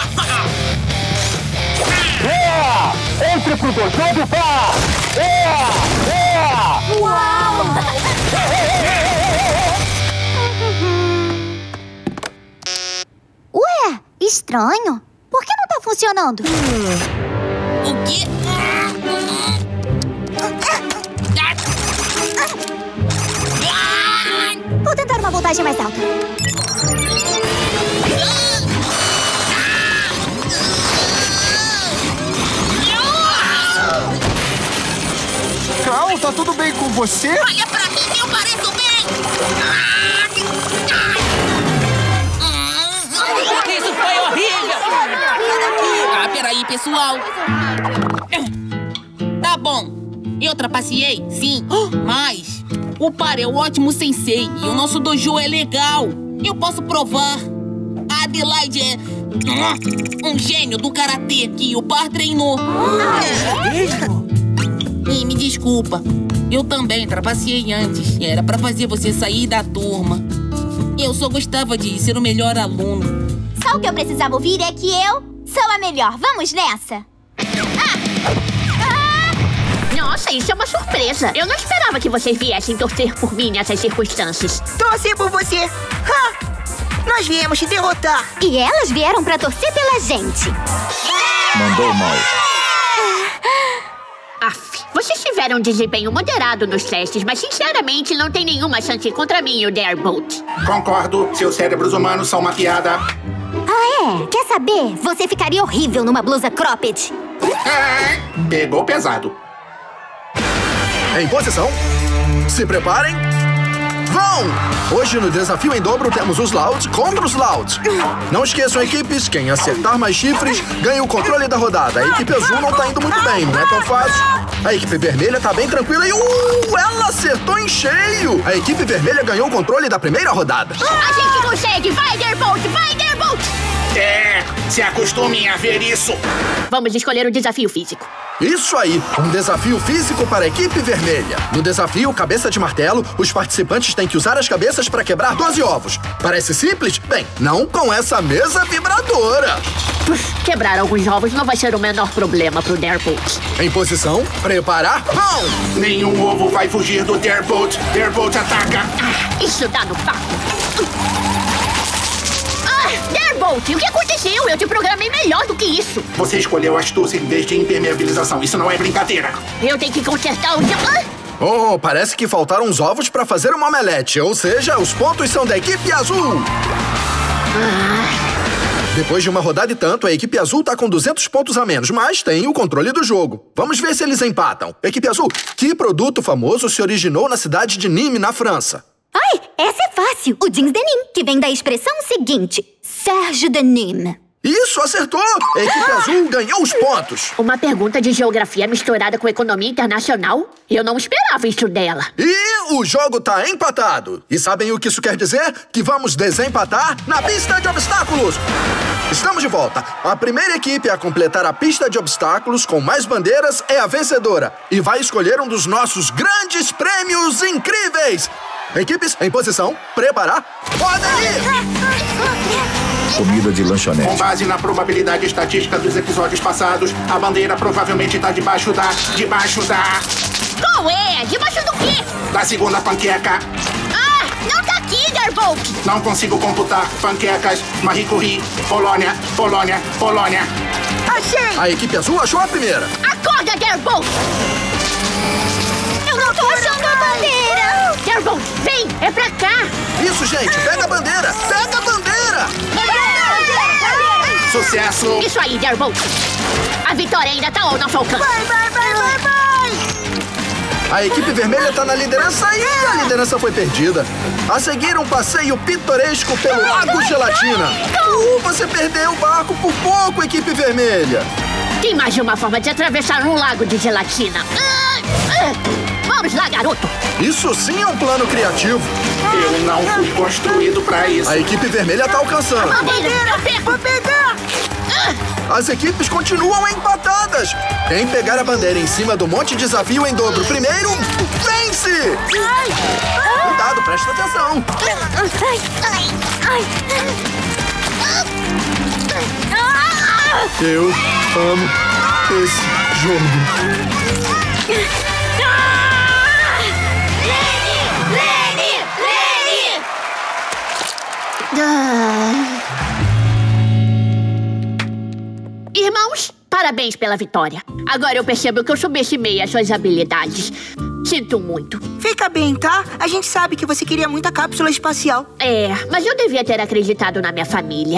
É! Entre pro dojo do par! É! É! Uau! Ué, estranho. Por que não tá funcionando? Hum. O quê? Vou tentar uma voltagem mais alta. Cal, tá tudo bem com você? Olha pra mim, eu pareço bem! Isso foi horrível! Ah, peraí, pessoal. Tá bom. Eu trapaceei, sim. Mas o Par é um ótimo sensei e o nosso dojo é legal. Eu posso provar. A Adelaide é um gênio do karatê que o Par treinou. É mesmo? E me desculpa, eu também trapaceei antes. Era pra fazer você sair da turma. Eu só gostava de ser o melhor aluno. Só o que eu precisava ouvir é que eu sou a melhor. Vamos nessa? Nossa, isso é uma surpresa. Eu não esperava que vocês viessem torcer por mim nessas circunstâncias. Torcer por você? Ha! Nós viemos te derrotar. E elas vieram pra torcer pela gente. Mandou mal. Aff, vocês tiveram um desempenho moderado nos testes, mas sinceramente não tem nenhuma chance contra mim e o Darebolt. Concordo, seus cérebros humanos são uma piada. Ah, é? Quer saber? Você ficaria horrível numa blusa cropped. É, pegou pesado. Em posição, se preparem, vão! Hoje no Desafio em Dobro temos os Louds contra os Louds. Não esqueçam, equipes, quem acertar mais chifres ganha o controle da rodada. A equipe azul não tá indo muito bem, não é tão fácil. A equipe vermelha tá bem tranquila e... Uh, ela acertou em cheio! A equipe vermelha ganhou o controle da primeira rodada. A gente consegue! Vai, Darebolt! Vai, Darebolt! É, se acostumem a ver isso. Vamos escolher o desafio físico. Isso aí, um desafio físico para a equipe vermelha. No desafio Cabeça de Martelo, os participantes têm que usar as cabeças para quebrar doze ovos. Parece simples? Bem, não com essa mesa vibradora. Quebrar alguns ovos não vai ser o menor problema pro Darebolt. Em posição, preparar, vão! Nenhum ovo vai fugir do Darebolt. Darebolt ataca. Ah, isso dá no papo. Ah, Darebolt, o que aconteceu? Eu te programei melhor do que isso. Você escolheu astúcia em vez de impermeabilização. Isso não é brincadeira. Eu tenho que consertar o... Ah! Oh, parece que faltaram uns ovos para fazer uma omelete. Ou seja, os pontos são da equipe azul. Ah. Depois de uma rodada e tanto, a equipe azul tá com duzentos pontos a menos, mas tem o controle do jogo. Vamos ver se eles empatam. Equipe azul, que produto famoso se originou na cidade de Nîmes, na França? Ai, essa é fácil. O jeans denim, que vem da expressão seguinte. Serge Denim. Isso, acertou! A equipe azul ganhou os pontos. Uma pergunta de geografia misturada com economia internacional? Eu não esperava isso dela. E o jogo tá empatado. E sabem o que isso quer dizer? Que vamos desempatar na pista de obstáculos. Estamos de volta. A primeira equipe a completar a pista de obstáculos com mais bandeiras é a vencedora. E vai escolher um dos nossos grandes prêmios incríveis. Equipes, em posição, preparar, podem ir! Comida de lanchonete. Com base na probabilidade estatística dos episódios passados, a bandeira provavelmente tá debaixo da... Debaixo da... Qual é? Debaixo do quê? Da segunda panqueca. Ah, não tá aqui, Darebolt. Não consigo computar. Panquecas, Marie Curie, Polônia, Polônia, Polônia. Achei! A equipe azul achou a primeira. Acorda, Darebolt! Eu não tô achando a bandeira! Darebolt, vem! É pra cá! Isso, gente! Pega a bandeira! Pega a bandeira! Sucesso! Isso aí, Darebolt! A vitória ainda tá ao nosso alcance! Vai, vai, vai, vai, vai! A equipe vermelha tá na liderança e a liderança foi perdida. A seguir, um passeio pitoresco pelo Lago Gelatina. Uh, você perdeu o barco por pouco, equipe vermelha. Tem mais de uma forma de atravessar um lago de gelatina. Ah, ah. Vamos lá, garoto! Isso sim é um plano criativo. Eu não fui construído pra isso. A equipe vermelha tá alcançando. Bandeira, vou pegar! As equipes continuam empatadas. Quem pegar a bandeira em cima do monte desafio em dobro primeiro, vence! Cuidado, presta atenção. Eu amo esse jogo. Irmãos, parabéns pela vitória. Agora eu percebo que eu subestimei as suas habilidades. Sinto muito. Fica bem, tá? A gente sabe que você queria muita cápsula espacial. É, mas eu devia ter acreditado na minha família.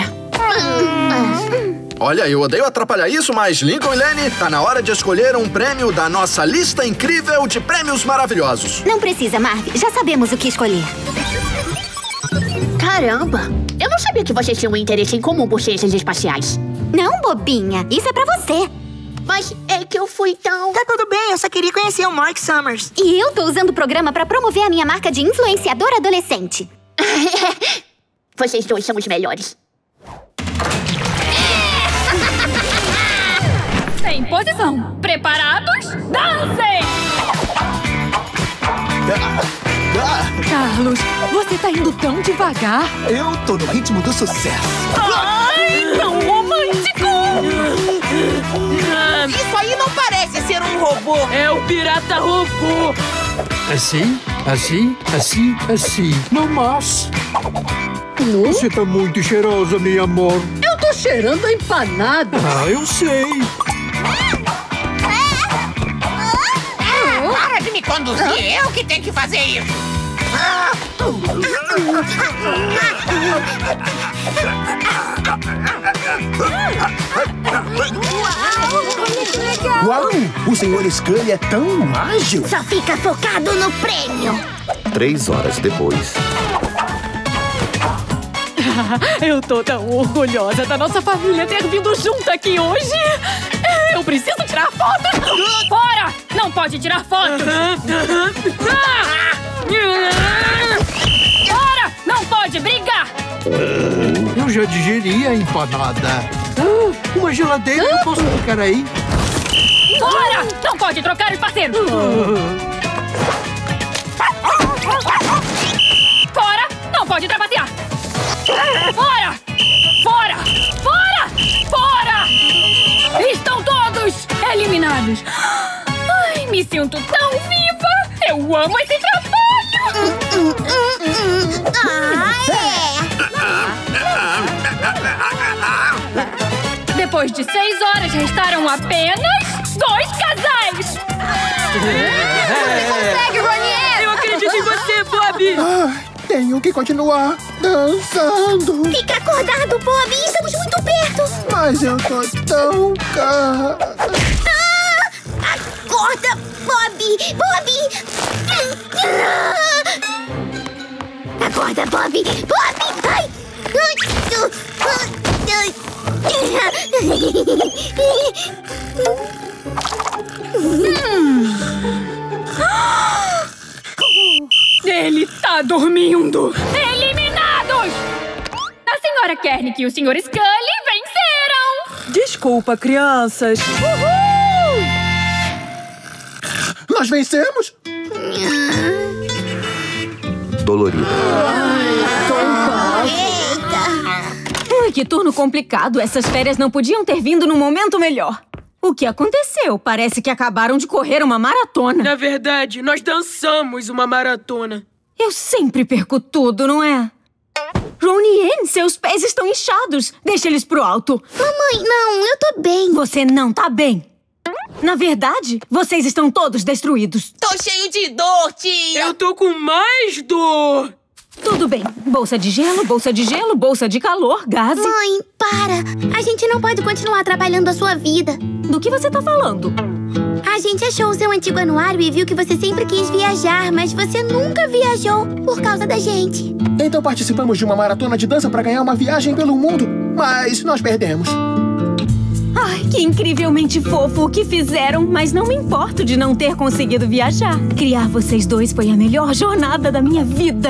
Olha, eu odeio atrapalhar isso, mas Lincoln e Lenny, tá na hora de escolher um prêmio da nossa lista incrível de prêmios maravilhosos. Não precisa, Marv. Já sabemos o que escolher. Caramba! Eu não sabia que vocês tinham um interesse em comum por ciências espaciais. Não, bobinha. Isso é pra você. Mas é que eu fui tão... Tá tudo bem, eu só queria conhecer o Mark Summers. E eu tô usando o programa pra promover a minha marca de influenciador adolescente. Vocês dois são os melhores. Em posição. Preparados? Dancem! Carlos, você tá indo tão devagar. Eu tô no ritmo do sucesso. Ai, tão romântico! Isso aí não parece ser um robô. É o pirata robô. Assim, assim, assim, assim. Não mais. Você tá muito cheirosa, meu amor. Eu tô cheirando a empanada. Ah, eu sei. Para de me conduzir, eu que tenho que fazer isso. Uau! O senhor Scully é tão ágil! Só fica focado no prêmio! Três horas depois. Eu tô tão orgulhosa da nossa família ter vindo junto aqui hoje. Eu preciso tirar fotos. Fora! Não pode tirar fotos. Fora! Não pode brigar. Eu já digeri a empanada. Ah, uma geladeira, eu posso ficar aí? Fora! Não pode trocar os parceiros. Fora! Não pode trapacear. Fora! Fora! Fora! Fora! Estão todos eliminados. Ai, me sinto tão viva. Eu amo esse trabalho. Depois de seis horas, restaram apenas dois casais. Você consegue, Ronnie! Eu acredito em você, Bob! Ah, tenho que continuar dançando. Fica acordado, Bob! Estamos muito perto! Mas eu tô tão... ca- Ah! Acorda, Bob! Bob! Acorda, Bob! Bob! Ai! Ele tá dormindo! Eliminados! A senhora Kernick e o senhor Scully venceram! Desculpa, crianças. Uhul! Nós vencemos? Dolorido. Ai, que turno complicado. Essas férias não podiam ter vindo num momento melhor. O que aconteceu? Parece que acabaram de correr uma maratona. Na verdade, nós dançamos uma maratona. Eu sempre perco tudo, não é? Ronnie e Anne, seus pés estão inchados. Deixa eles pro alto. Mamãe, não, eu tô bem. Você não tá bem. Na verdade, vocês estão todos destruídos. Tô cheio de dor, tia. Eu tô com mais dor. Tudo bem. Bolsa de gelo, bolsa de gelo, bolsa de calor, gás. Mãe, para. A gente não pode continuar atrapalhando a sua vida. Do que você tá falando? A gente achou o seu antigo anuário e viu que você sempre quis viajar, mas você nunca viajou por causa da gente. Então participamos de uma maratona de dança pra ganhar uma viagem pelo mundo, mas nós perdemos. Ai, que incrivelmente fofo o que fizeram, mas não me importo de não ter conseguido viajar. Criar vocês dois foi a melhor jornada da minha vida.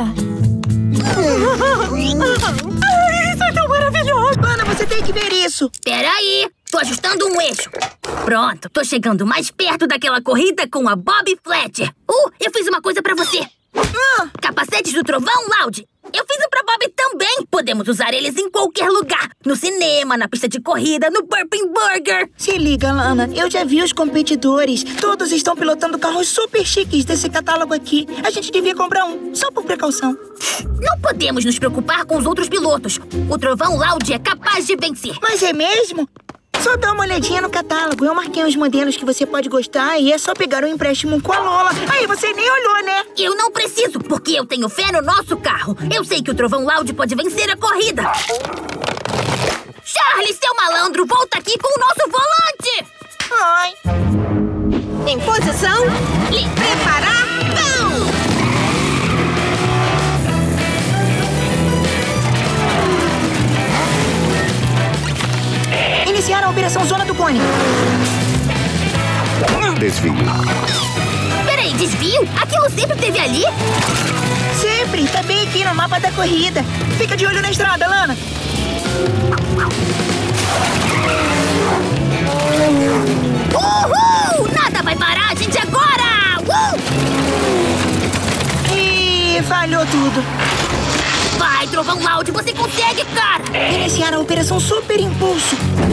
Ai, isso é tão maravilhoso! Ana, você tem que ver isso! Peraí, tô ajustando um eixo. Pronto, tô chegando mais perto daquela corrida com a Bob Fletcher. Uh, eu fiz uma coisa pra você. Uh, capacetes do Trovão Loud. Eu fiz um pra Bob também. Podemos usar eles em qualquer lugar. No cinema, na pista de corrida, no Burping Burger. Se liga, Lana. Eu já vi os competidores. Todos estão pilotando carros super chiques desse catálogo aqui. A gente devia comprar um, só por precaução. Não podemos nos preocupar com os outros pilotos. O Trovão Loud é capaz de vencer. Mas é mesmo? Só dá uma olhadinha no catálogo. Eu marquei os modelos que você pode gostar e é só pegar um empréstimo com a Lola. Aí você nem olhou, né? Eu não preciso, porque eu tenho fé no nosso carro. Eu sei que o Trovão Loud pode vencer a corrida. Charlie, seu malandro, volta aqui com o nosso volante! Ai. Em posição, e preparar, vão! Iniciar a Operação Zona do Cone. Desvio. Peraí, desvio? Aquilo sempre teve ali? Sempre, tá bem aqui no mapa da corrida. Fica de olho na estrada, Lana. Uhul! Nada vai parar a gente agora! Uh! E falhou tudo. Vai, Trovão Loud, você consegue, cara! Iniciar a Operação Super Impulso.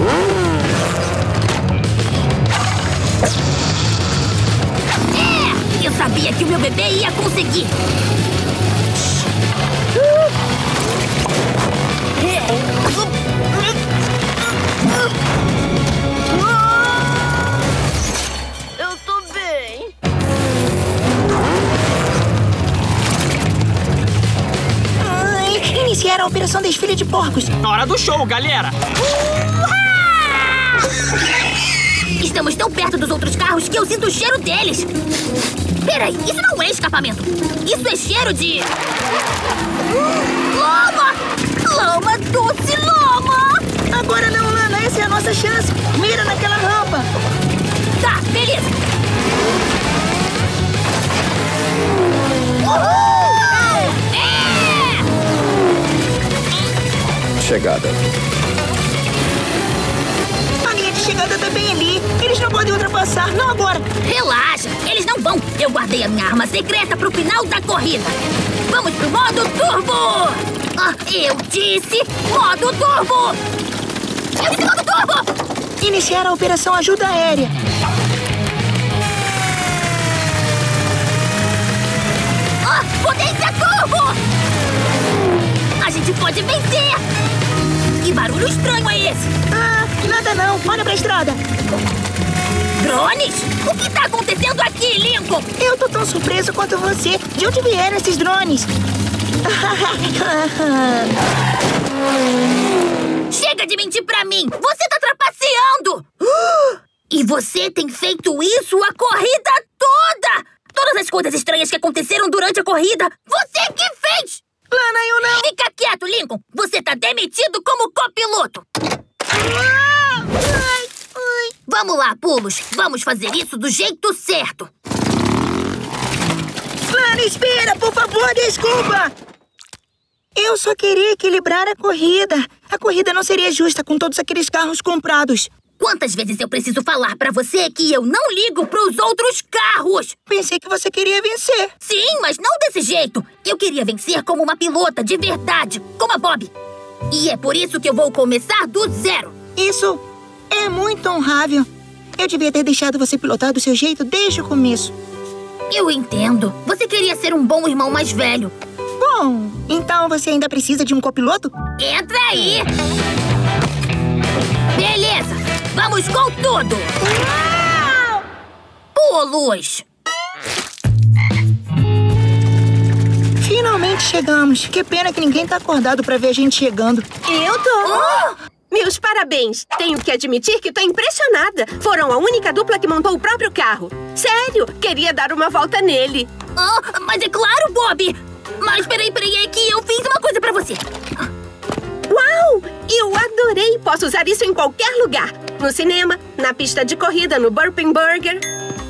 É! Eu sabia que o meu bebê ia conseguir! Eu tô bem. Ai, iniciar a Operação Desfile de Porcos. Hora do show, galera! Estamos tão perto dos outros carros que eu sinto o cheiro deles. Peraí, isso não é escapamento. Isso é cheiro de... Lama! Lama, doce lama! Agora não, Lana. Essa é a nossa chance. Mira naquela rampa. Tá, beleza. Uhul! É! Chegada. A linha de chegada tá bem ali. Eles não podem ultrapassar, não agora. Relaxa, eles não vão. Eu guardei a minha arma secreta pro final da corrida. Vamos pro modo turbo! Ah, eu disse modo turbo! Eu disse modo turbo! Iniciar a Operação Ajuda Aérea. Ah, potência turbo! A gente pode vencer! Que barulho estranho é esse? Ah, nada não. Olha pra estrada. Drones? O que tá acontecendo aqui, Lincoln? Eu tô tão surpreso quanto você. De onde vieram esses drones? Chega de mentir pra mim! Você tá trapaceando! E você tem feito isso a corrida toda! Todas as coisas estranhas que aconteceram durante a corrida, você que fez! Lana, eu não... Fica quieto, Lincoln! Você tá demitido como copiloto! Vamos lá, Pulos! Vamos fazer isso do jeito certo! Lana, espera! Por favor, desculpa! Eu só queria equilibrar a corrida. A corrida não seria justa com todos aqueles carros comprados. Quantas vezes eu preciso falar pra você que eu não ligo pros outros carros? Pensei que você queria vencer. Sim, mas não desse jeito. Eu queria vencer como uma pilota de verdade, como a Bob. E é por isso que eu vou começar do zero. Isso é muito honrável. Eu devia ter deixado você pilotar do seu jeito desde o começo. Eu entendo. Você queria ser um bom irmão mais velho. Bom, então você ainda precisa de um copiloto? Entra aí! Beleza! Vamos com tudo! Pulos! Finalmente chegamos. Que pena que ninguém tá acordado pra ver a gente chegando. Eu tô! Oh! Meus parabéns! Tenho que admitir que tô impressionada. Foram a única dupla que montou o próprio carro. Sério, queria dar uma volta nele. Oh, mas é claro, Bob! Mas peraí, peraí, é que eu fiz uma coisa pra você. Uau! Eu adorei! Posso usar isso em qualquer lugar. No cinema, na pista de corrida, no Burping Burger.